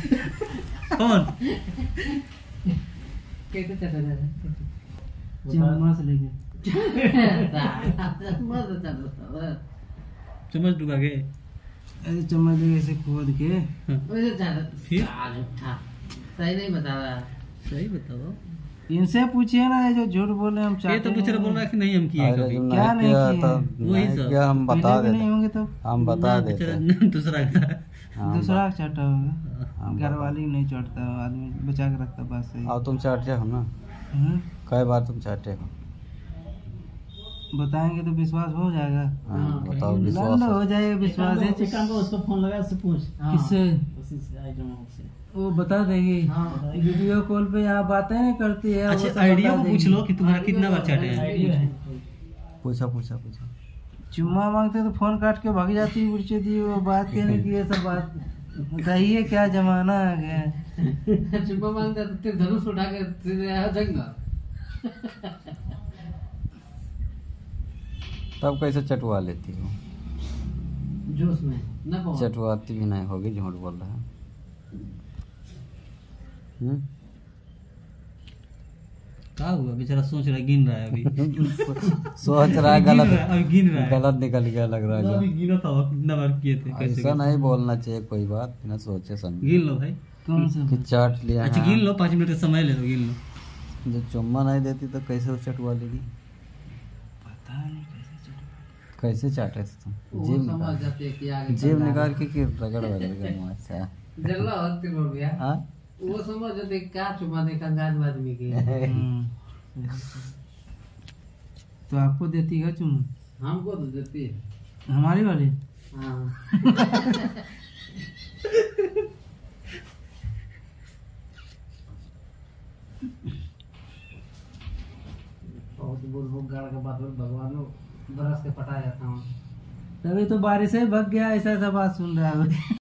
कौन कैसे चटा जा चम्मच लेके चम्मच डुबा के ऐसे चम्मच लेके ऐसे खोद के फिर सही नहीं बता रहा। सही बताओ। इनसे पूछिए ना, ये जो झूठ बोल रहे हैं हम ये चाहते तो बेचारा बोल रहा है कि नहीं हम किए अरे कभी। जो क्या नहीं किया किए? तो वही नहीं सब। किया, हम बता पहले भी नहीं देते, होंगे तो हम बता ना, देते। बेचारा दूसरा का। हाँ, दूसरा का चाटा होगा। हाँ, घर वाली नहीं चाटता, आदमी बचा के रखता, बात सही। और तुम चाटे हो ना, हम्म, कई बार तुम चाटे हो। बताएंगे तो विश्वास हो जाएगा। हाँ, बताओ लंड विश्वास हो जाएगा विश्वास है। उसको फोन लगा, उससे पूछ किससे? उसी से आइटम से। वो बता देगी। हाँ। वीडियो कॉल पे यहाँ बातें नहीं करती है। वो सब अच्छा आइडिया बता को पूछ देगी। लो कि तुम्हारा कितना बार चाटे हैं। आइडिया है। पूछा पूछा पूछा। चुम्मा मांगते तो फोन काट के भाग जाती है, उड़चे दी वो बात कहने की, ये सब बात बताइए क्या जमाना आ गया है। चुम्मा मांगता तो तेरे धनुष उठा के सीधे आया जंगल। तब कैसे चटवा लेती हो? जोश में न पहुंच। चटवाती भी नहीं होगी, झूठ बोल रहा है। क्या हुआ? बेचारा सोच रहा है, गिन रहा है अभी। सोच रहा है गलत, अभी गिन रहा है। गलत निकल गया लग रहा है। अभी गिना था कितना बार किए थे, कैसे ऐसा नहीं बोलना चाहिए, कोई बात बिना सोचे समझे गिन लो भाई। कौन सा? कि चाट लिया अच्छा है। गिन लो, 5 मिनट का समय ले लो, गिन लो। जो चुम्मा नहीं देती तो कैसे वो चटवा लेगी? पता नहीं कैसे चटा। कैसे चाटे थे तुम? वो जीभ समझ निकाल, जाते हैं कि आगे जीभ चल रहा निकाल है। के रगड़ वगड़ मुँह से। जल्ला होती हो गया। हाँ? वो समझ जाते क्या चुम्मा दे कंगाल आदमी के। तो आपको देती है चुम्मा? हमको तो देती है। हमारी वाली? हाँ। बहुत बोल गाड़ के बात भगवान बरस के पटा जाता हूँ। तभी तो बारिश से भग गया, ऐसा ऐसा बात सुन रहा है।